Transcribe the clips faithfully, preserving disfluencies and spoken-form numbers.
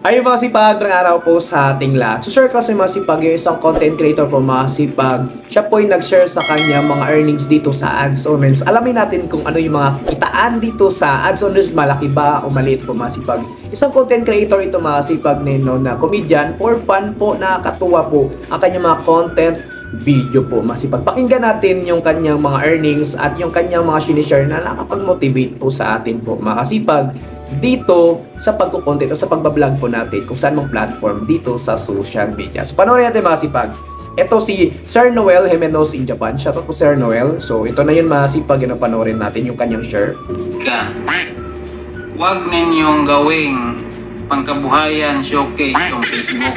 Ayun mga sipag, ng araw po sa ating lahat. So share kasi mga sipag, yung isang content creator po mga sipag, siya po yung nag-share sa kanya mga earnings dito sa ads owners. Alamin natin kung ano yung mga kitaan dito sa ads owners, malaki ba o maliit po mga sipag. Isang content creator ito mga sipag nino na comedian, for fun po, nakakatuwa po ang kanyang mga content video po masipag. Pakinggan natin yung kanyang mga earnings at yung kanyang mga sinishare na nakapag-motivate po sa atin po mga kasipag dito sa pagko-content o sa pagbablog po natin kung saan mong platform dito sa social media. So panoorin natin mga sipag. Ito si Sir Noel Jimenez in Japan. Shoutout po Sir Noel. So ito na yun mga sipag, yun panoorin natin yung kanyang share. Huwag ninyong gawing pangkabuhayan showcase yung Facebook.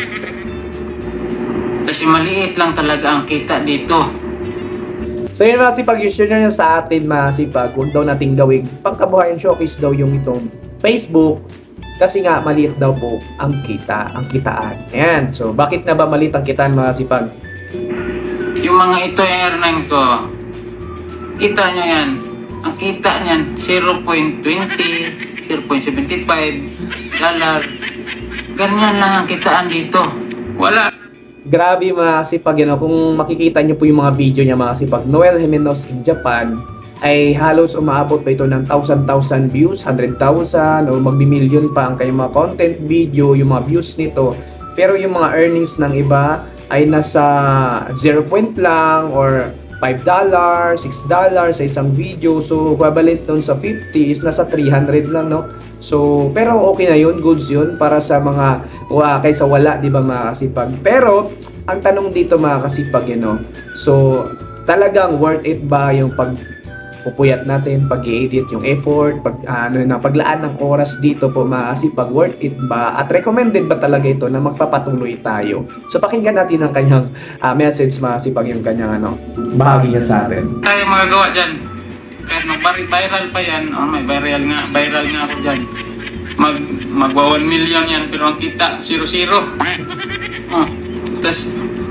Kasi maliit lang talaga ang kita dito. So yun mga sipag, yung share niya sa atin mga sipag, huwag daw nating gawing pangkabuhayan showcase daw yung itong Facebook kasi nga maliit daw po ang kita, ang kitaan. Ayan. So bakit na ba maliit ang kitaan mga sipag? Yung mga ito yung earnings ko, kita niya yan. Ang kita niyan zero point two zero, zero point seven five dollar. Ganyan lang ang kitaan dito. Wala. Grabe mga sipag, you know, kung makikita niyo po yung mga video niya mga sipag, Noel Jimenez in Japan, ay halos umaabot pa ito ng one thousand thousand views, one hundred thousand o magbi-million pa ang kanyang mga content video, yung mga views nito. Pero yung mga earnings ng iba ay nasa zero point lang or five dollars, six dollars sa isang video. So equivalent nun sa fifty is nasa three hundred lang, no? So pero okay na yun, goods yun para sa mga wa, kaysa wala, di ba mga kasipag. Pero ang tanong dito mga kasipag, you know, so talagang worth it ba yung pag pupuyat natin, pag-i-edit, yung effort, pag, ano, na, paglaan ng oras dito po mga kasipag, worth it ba? At recommended ba talaga ito na magpapatuloy tayo? So pakinggan natin ang kanyang uh, message mga kasipag, yung kanyang ano, bahagi niya sa atin. Tayo magagawa dyan. Kahit mag-viral pa yan, oh, may viral nga, viral nga ako dyan. Mag, magwa one million yan, pero ang kita, zero zero. Oh, tapos,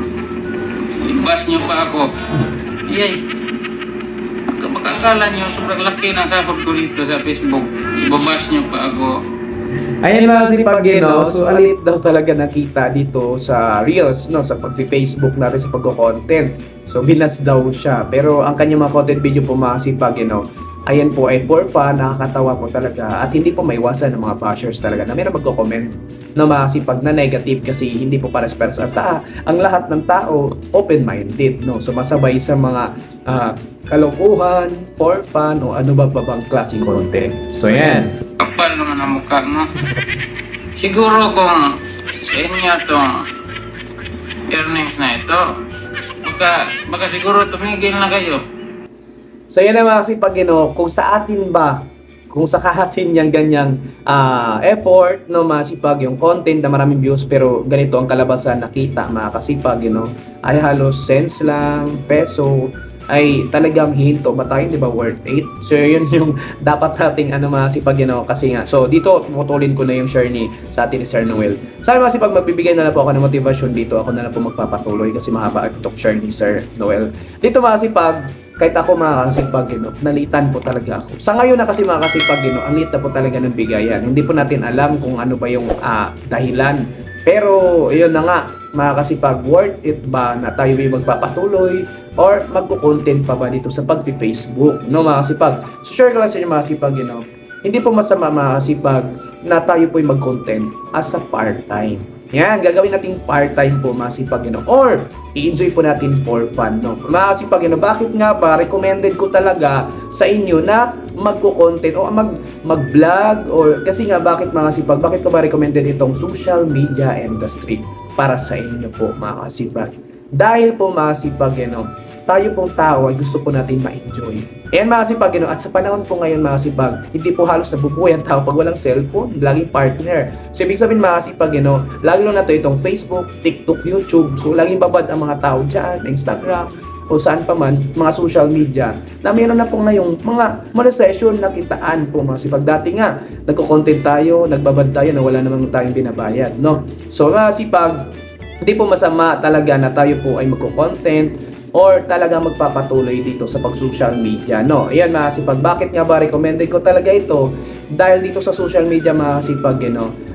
i-bash nyo pa ako. Yay! Makakala nyo, sobrang laki ng sahod ko dito sa Facebook. Ibabash nyo pa ako. Ayan mga sipag, no? So alit daw talaga nakita dito sa Reels, no? Sa pag-Facebook natin sa pag-content. So binas daw siya. Pero ang kanyang mga content video po mga sipag, you know, ayan po ay for fun, nakakatawa po talaga. At hindi po maiwasan ng mga bashers talaga na meron magko-comment na mga sipag na negative kasi hindi po pares-pares at ta ang lahat ng tao open-minded, no? So masabay sa mga uh, kalokohan, for fun, o ano ba ba bang klaseng content. So yan. Kapal naman ang mukha mo. Siguro kung sa inyo itong earnings na ito, baka, baka siguro tumigil na kayo. So yan na mga kasipag, you know, kung sa atin ba, kung sa kahatin yung ganyang uh, effort, no, masipag yung content na maraming views pero ganito ang kalabasan nakita mga kasipag, you know, ay halos cents lang, peso, ay talagang hinto ba tayo, di ba, worth it? So yun yung dapat nating ano mga sipag, you know, kasi nga, so dito putulin ko na yung share ni sa atin ni Sir Noel. Sana mga sipag, magbibigay na lang po ako ng motivation dito, ako na lang po magpapatuloy kasi mahaba itong share ni Sir Noel. Dito mga sipag, kahit ako mga kasipag, you know, nalitan po talaga ako. Sa ngayon na kasi mga kasipag, you know, ang lit na po talaga ng bigayan. Hindi po natin alam kung ano ba yung uh, dahilan. Pero yun na nga, mga kasipag, worth it ba na tayo ay magpapatuloy or magko-content pa ba dito sa pag-Facebook, no mga kasipag? So share ko lang sa inyo mga kasipag, you know, hindi po masama mga kasipag na tayo po ay mag-content as a part-time. Yan, gagawin natin part-time po mga kasipag, you know, or i-enjoy po natin for fun, no? Mga kasipag, you know, bakit nga ba recommended ko talaga sa inyo na magko-content o mag mag-vlog, or kasi nga bakit mga kasipag, bakit ko ba recommended itong social media industry para sa inyo po mga kasipag? Dahil po mga kasipag, you know, tayo pong tao ay gusto po natin ma-enjoy. Ayan mga kasipag, you know, at sa panahon po ngayon mga kasipag, hindi po halos nabubuhay ang tao pag walang cellphone, laging partner. So ibig sabihin mga kasipag, you know, lalo na to itong Facebook, TikTok, YouTube, so laging babad ang mga tao dyan, Instagram, o saan pa man, mga social media, na meron na po ngayong mga monetization na kitaan po mga kasipag. Dati nga, nagko-content tayo, nagbabad tayo na wala namang tayong binabayad, no? So mga kasipag, hindi po masama talaga na tayo po ay magko-content or talagang magpapatuloy dito sa pag-social media, no? Ayan mga kasipag, bakit nga ba recommended ko talaga ito? Dahil dito sa social media mga kasipag, you know,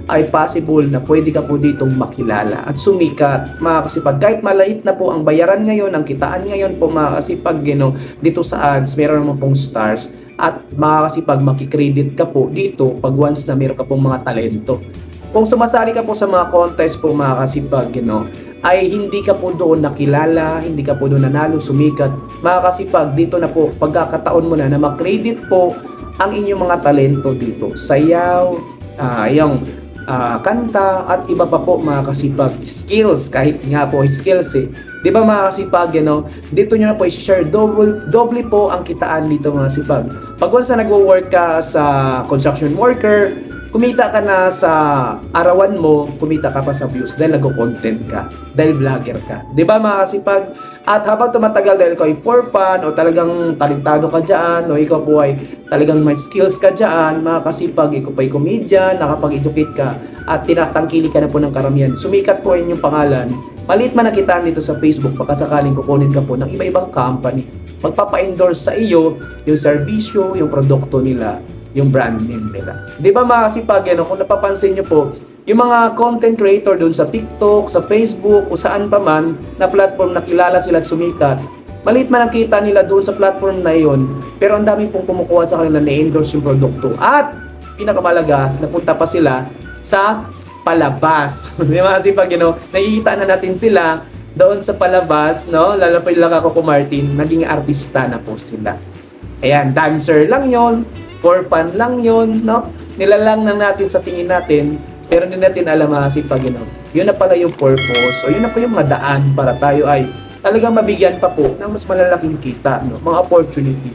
ay possible na pwede ka po ditong makilala at sumikat, mga kasipag. Kahit maliit na po ang bayaran ngayon, ang kitaan ngayon po, mga kasipag, you know, dito sa ads, meron naman pong stars. At mga kasipag, makikredit ka po dito pag once na meron ka pong mga talento. Kung sumasali ka po sa mga contest po, mga kasipag, you know, ay hindi ka po doon nakilala, hindi ka po doon nanalo, sumikat. Mga kasipag, dito na po, pagkakataon mo na na makredit po ang inyong mga talento dito. Sayaw, uh, yung uh, kanta, at iba pa po, mga kasipag. Skills, kahit nga po skills eh. Di ba, mga kasipag, you know, dito nyo na po i-share, double, double po ang kitaan dito, mga kasipag. Pag once na nag-work ka sa construction worker, kumita ka na sa arawan mo, kumita ka pa sa views dahil nag-content ka, dahil vlogger ka. Di ba, mga kasipag? At habang tumatagal dahil ikaw ay for fun o talagang talentado ka dyan o ikaw po ay talagang may skills ka dyan, mga kasipag, ikaw pa ay comedian, nakapag-educate ka at tinatangkili ka na po ng karamihan. Sumikat po inyong pangalan. Maliit man nakitaan dito sa Facebook, pagkasakaling kukunin ka po ng iba-ibang company. Magpapa-endorse sa iyo yung serbisyo, yung produkto nila, yung brand name nila. Di ba, mga kasipag, ano, kung napapansin nyo po, yung mga content creator doon sa TikTok, sa Facebook, o saan pa man na platform na kilala sila at sumikat, maliit man ang kita nila doon sa platform na yon, pero ang dami pong kumukuha sa kanila na endorse yung produkto. At pinakamalaga, napunta pa sila sa palabas. Di ba, kasi pag, you know, nakikita na natin sila doon sa palabas, no? Lalo pa lang ako, Martin, naging artista na po sila. Ayan, dancer lang yon, for fun lang yon, no? Nilalang na natin sa tingin natin, pero hindi natin alam, mga kasipag, you know, yun na pala yung purpose, o yun na po yung mga daan para tayo ay talagang mabigyan pa po ng mas malalaking kita, no? Mga opportunity.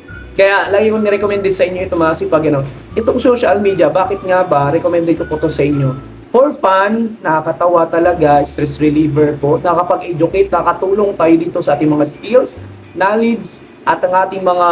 Kaya lagi kong nirecommended sa inyo ito, mga kasipag, you know, itong social media. Bakit nga ba recommended ko po ito sa inyo? For fun, nakakatawa talaga, stress reliever po, nakakapag-educate, nakakatulong tayo dito sa ating mga skills, knowledge, at ang ating mga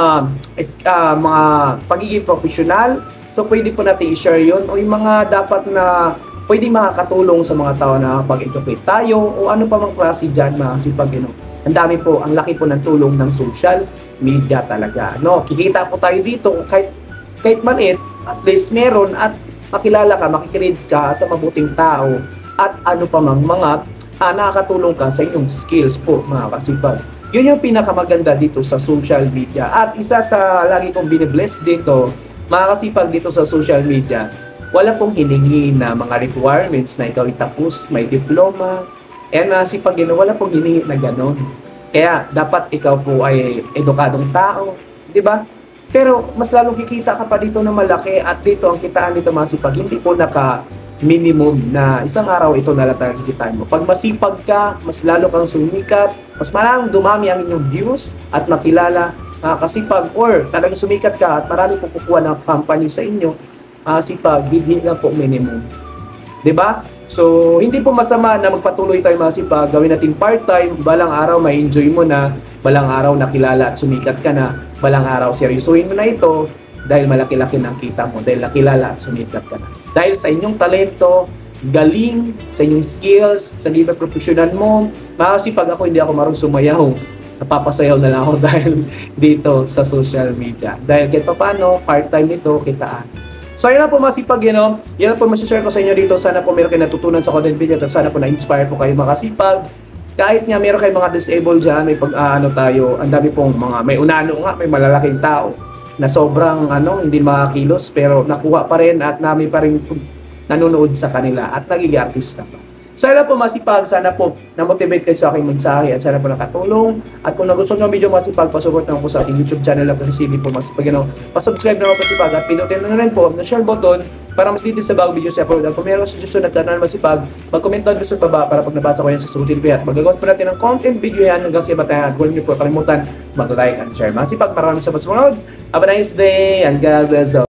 uh, mga pagiging professional. So pwede po natin i-share yun, o yung mga dapat na pwede makakatulong sa mga tao na pag-educate tayo, o ano pa mang klase dyan, mga kasipag, you know. Ang dami po, ang laki po ng tulong ng social media talaga, no? Kikita po tayo dito, kahit, kahit maliit, at least meron, at makilala ka, makikread ka sa mabuting tao, at ano pa mang mga ah, nakakatulong ka sa inyong skills po, mga kasipag. Yun yung pinakamaganda dito sa social media. At isa sa lagi kong binibless dito, mga kasipag, dito sa social media, wala pong hiningi na mga requirements na ikaw itapos, may diploma, eh mga kasipag, yun, wala pong hiningi na ganon. Kaya dapat ikaw po ay edukadong tao, di ba? Pero mas lalong kikita ka pa dito na malaki, at dito ang kitaan dito, mga kasipag, hindi po naka minimum na isang araw ito na lang talaga kikitain mo. Pag masipag ka, mas lalo kang sumikat, mas maraming dumami ang inyong views at makilala, mga kasipag, or talagang sumikat ka at marami po kukuha ng company sa inyo, mga kasipag, hindi lang po minimum. Diba? So, hindi po masama na magpatuloy tayo, mga kasipag, gawin natin part-time, balang araw ma-enjoy mo na, balang araw nakilala at sumikat ka na, balang araw seryosuhin mo na ito, dahil malaki-laki ng kita mo, dahil nakilala at sumikat ka na. Dahil sa inyong talento, galing, sa inyong skills, sa libre professional mo, mga kasipag, ako hindi ako marunong sumayaw. Napapasayaw na lang ako dahil dito sa social media. Dahil kahit pa paano, part-time ito, kitaan. So, yun na po, mga kasipag, you know, yun na po masishare ko sa inyo dito. Sana po meron kayo natutunan sa content video at sana po na-inspire po kayo, mga kasipag. Kahit nga meron kayong mga disabled dyan, may pag-ano tayo, ang dami pong mga, may unano nga, may malalaking tao na sobrang ano, hindi makakilos, pero nakuha pa rin at nami pa rin nanonood sa kanila at nagiging artista pa. Sana po, masipag, sana po na-motivate kayo sa aking mensahe at sana po nakatulong. At kung nagustuhan nyo ang video, masipag, pasupport naman po sa ating YouTube channel at C V po, masipag, you know, pasubscribe naman po masipag at pinutin na rin po ang share button para mas dito sa bagong video sa upload. At kung meron suggestion at tanong masipag, mag-comment down sa baba para pag nabasa ko yan sa susutin ko yan. Magagawa po natin ng content video yan hanggang sa iba tayo at huwag niyo po kalimutan mag-like and share. Masipag, maraming salamat sa mga. Have a nice day and God bless you.